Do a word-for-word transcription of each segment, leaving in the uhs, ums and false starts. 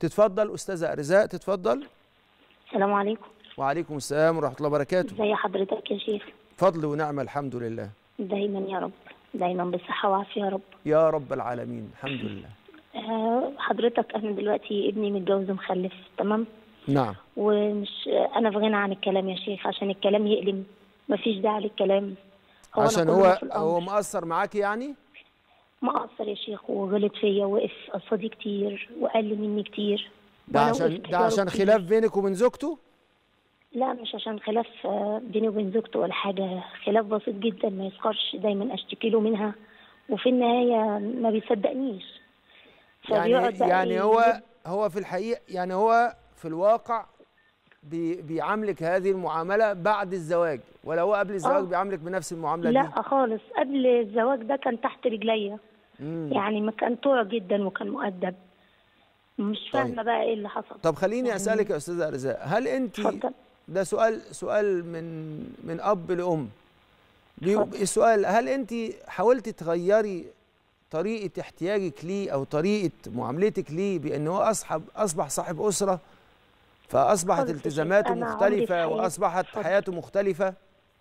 تتفضل استاذه ارزاق، تتفضل. السلام عليكم. وعليكم السلام ورحمه الله وبركاته. ازي حضرتك يا شيخ؟ فضل ونعمه الحمد لله. دايما يا رب، دايما بالصحه والعافيه يا رب. يا رب العالمين الحمد لله. أه حضرتك انا دلوقتي ابني متجوز ومخلف، تمام؟ نعم. ومش انا في غنى عن الكلام يا شيخ، عشان الكلام يؤلم، مفيش داعي للكلام. هو عشان هو هو مقصر معاكي يعني؟ مقصر يا شيخ، وغلط فيا، وقف قصادي كتير وقل مني كتير. ده عشان ده عشان خلاف بينك وبين زوجته؟ لا مش عشان خلاف بيني وبين زوجته ولا حاجه، خلاف بسيط جدا ما يسخرش، دايما اشتكي له منها وفي النهايه ما بيصدقنيش. يعني يعني هو هو في الحقيقه يعني هو في الواقع بي بيعاملك هذه المعامله بعد الزواج، ولا هو قبل الزواج أوه. بيعاملك بنفس المعامله لا دي؟ لا خالص، قبل الزواج ده كان تحت رجليا. يعني ما كان طوع جدا وكان مؤدب. مش فاهمه طيب. بقى ايه اللي حصل. طب خليني يعني اسالك يا استاذه ارزاق، هل انت فضل. ده سؤال سؤال من من اب لام. السؤال، هل انت حاولتي تغيري طريقه احتياجك ليه او طريقه معاملتك ليه بان هو اصحب اصبح صاحب اسره، فاصبحت التزاماته مختلفه واصبحت فضل. حياته مختلفه؟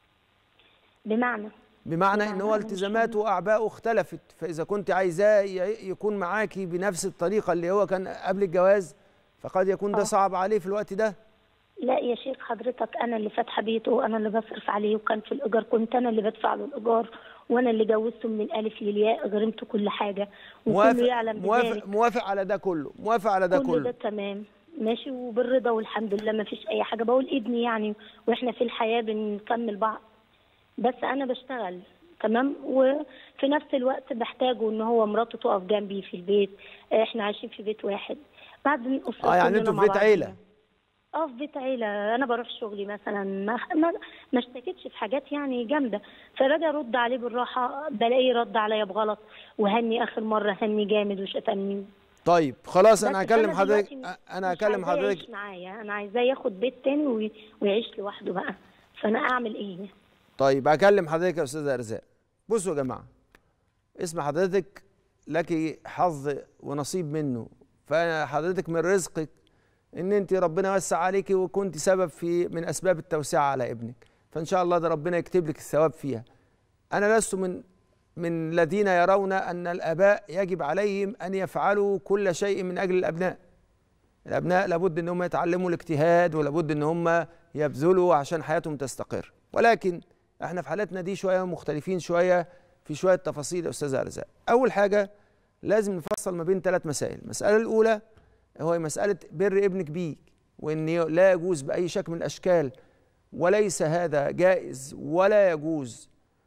بمعنى بمعنى ان هو التزاماته واعباءه اختلفت، فاذا كنت عايزاه يكون معاكي بنفس الطريقه اللي هو كان قبل الجواز فقد يكون ده صعب عليه في الوقت ده. لا يا شيخ حضرتك، انا اللي فاتحه بيته وانا اللي بصرف عليه، وكان في الايجار كنت انا اللي بدفع له الايجار، وانا اللي جوزته من الالف للياء، غرمته كل حاجه وكله يعلم بذلك. موافق موافق على ده كله، موافق على ده كله، كل ده تمام ماشي وبالرضا والحمد لله، ما فيش اي حاجه. بقول ابني يعني واحنا في الحياه بنكمل بعض، بس انا بشتغل تمام، وفي نفس الوقت بحتاجه ان هو مراته تقف جنبي في البيت، احنا عايشين في بيت واحد بعد اسره. اه يعني انتوا في بيت عيله؟ اه في بيت عيله، انا بروح شغلي مثلا، ما ما, ما اشتكيتش في حاجات يعني جامده، فباجي ارد عليه بالراحه بلاقيه رد عليا بغلط، وهني اخر مره هني جامد وشتمني. طيب خلاص انا هكلم حضرتك، انا هكلم حضرتك. مش معايا، انا عايزاه ياخد بيت تاني ويعيش لوحده بقى، فانا اعمل ايه؟ طيب هكلم حضرتك يا استاذه ارزاق. بصوا يا جماعه، اسم حضرتك لك حظ ونصيب منه، فحضرتك من رزقك ان انت ربنا وسع عليكي وكنت سبب في من اسباب التوسعه على ابنك، فان شاء الله ده ربنا يكتب لك الثواب فيها. انا لست من من الذين يرون ان الاباء يجب عليهم ان يفعلوا كل شيء من اجل الابناء. الابناء لابد ان هم يتعلموا الاجتهاد، ولابد ان هم يبذلوا عشان حياتهم تستقر، ولكن احنا في حالتنا دي شويه مختلفين شويه في شويه تفاصيل يا استاذه ارزاق. اول حاجه لازم نفصل ما بين ثلاث مسائل. المساله الاولى هو مساله بر ابنك بيك، وان لا يجوز باي شكل من الاشكال، وليس هذا جائز ولا يجوز،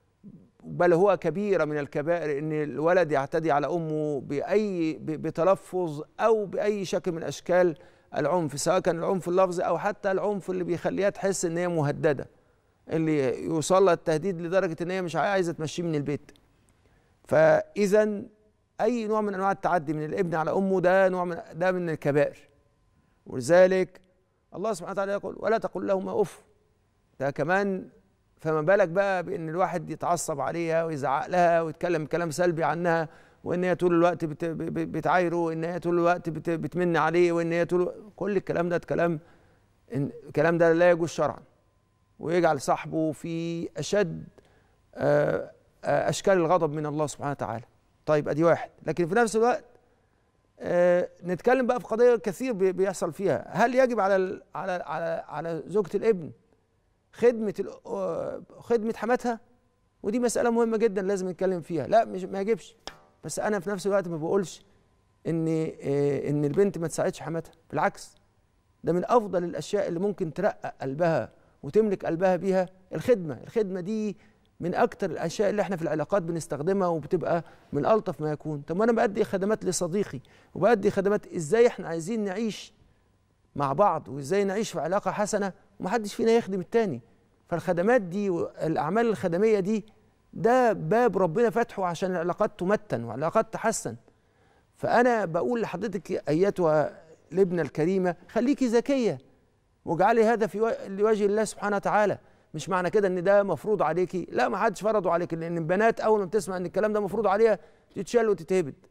بل هو كبيره من الكبائر ان الولد يعتدي على امه باي بتلفظ او باي شكل من اشكال العنف، سواء كان العنف اللفظي او حتى العنف اللي بيخليها تحس ان هي مهدده، اللي يوصل لها التهديد لدرجه ان هي مش عايزه تمشيه من البيت. فاذا اي نوع من انواع التعدي من الابن على امه ده نوع من ده من الكبائر، ولذلك الله سبحانه وتعالى يقول ولا تقل لهما اف. ده كمان فما بالك بقى بان الواحد يتعصب عليها ويزعق لها ويتكلم كلام سلبي عنها، وان هي طول الوقت بت بتعايره، وان هي طول الوقت بت بتمن عليه، وان هي طول كل الكلام ده كلام الكلام ده لا يجوز شرعا، ويجعل صاحبه في اشد اشكال الغضب من الله سبحانه وتعالى. طيب ادي واحد. لكن في نفس الوقت نتكلم بقى في قضيه كثير بيحصل فيها، هل يجب على على على على زوجة الابن خدمه خدمه حماتها؟ ودي مساله مهمه جدا لازم نتكلم فيها. لا مش ما يجبش، بس انا في نفس الوقت ما بقولش ان ان البنت ما تساعدش حماتها، بالعكس ده من افضل الاشياء اللي ممكن ترقق قلبها وتملك قلبها بيها الخدمه. الخدمه دي من اكتر الاشياء اللي احنا في العلاقات بنستخدمها وبتبقى من الطف ما يكون. طب انا بادي خدمات لصديقي وبادي خدمات، ازاي احنا عايزين نعيش مع بعض وازاي نعيش في علاقه حسنه ومحدش فينا يخدم التاني. فالخدمات دي والاعمال الخدميه دي ده باب ربنا فتحه عشان العلاقات تمتن وعلاقات تحسن. فانا بقول لحضرتك ايتها الابنه الكريمه خليكي ذكيه واجعلي هذا في لوجه الله سبحانه وتعالى. مش معنى كده ان ده مفروض عليكي، لا ما حدش فرضه عليكي، لان البنات اول ما بتسمع ان الكلام ده مفروض عليها تتشال وتتهبد.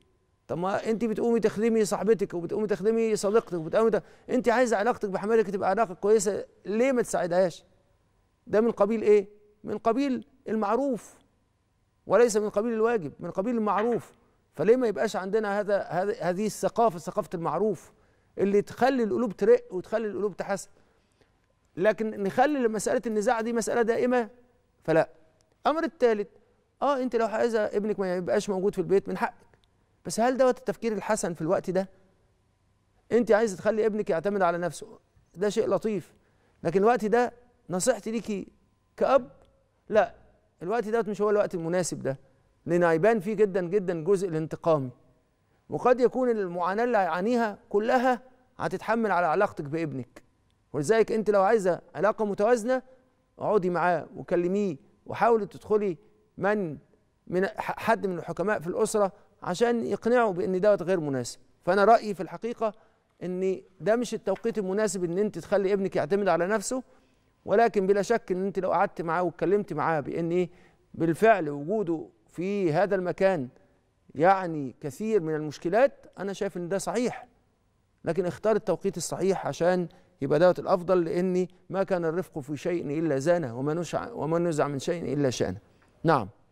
طب ما انت بتقومي تخدمي صاحبتك وبتقومي تخدمي صديقتك وبتقومي ت... انت عايزه علاقتك بحماتك تبقى علاقه كويسه، ليه ما تساعدهاش؟ ده من قبيل ايه؟ من قبيل المعروف وليس من قبيل الواجب، من قبيل المعروف. فليه ما يبقاش عندنا هذا هذا هذه الثقافه، ثقافه المعروف اللي تخلي القلوب ترق وتخلي القلوب تحسن. لكن نخلي مساله النزاع دي مساله دائمه فلا. الامر الثالث، اه انت لو عايزه ابنك ما يبقاش موجود في البيت من حقك، بس هل دوت التفكير الحسن في الوقت ده؟ انت عايزه تخلي ابنك يعتمد على نفسه، ده شيء لطيف، لكن الوقت ده نصيحتي ليكي كأب، لا، الوقت ده مش هو الوقت المناسب ده، لان هيبان فيه جدا جدا جزء الانتقامي، وقد يكون المعاناه اللي هيعانيها كلها هتتحمل على علاقتك بابنك. ولذلك انت لو عايزه علاقه متوازنه اقعدي معاه وكلميه وحاولي تدخلي من من حد من الحكماء في الاسره عشان يقنعوا بان دوت غير مناسب. فانا رايي في الحقيقه ان ده مش التوقيت المناسب ان انت تخلي ابنك يعتمد على نفسه، ولكن بلا شك ان انت لو قعدت معاه واتكلمت معاه بان ايه بالفعل وجوده في هذا المكان يعني كثير من المشكلات، انا شايف ان ده صحيح، لكن اختار التوقيت الصحيح عشان يبقى دوت الافضل، لان ما كان الرفق في شيء الا زانه وما نزع وما نزع من شيء الا شانه. نعم.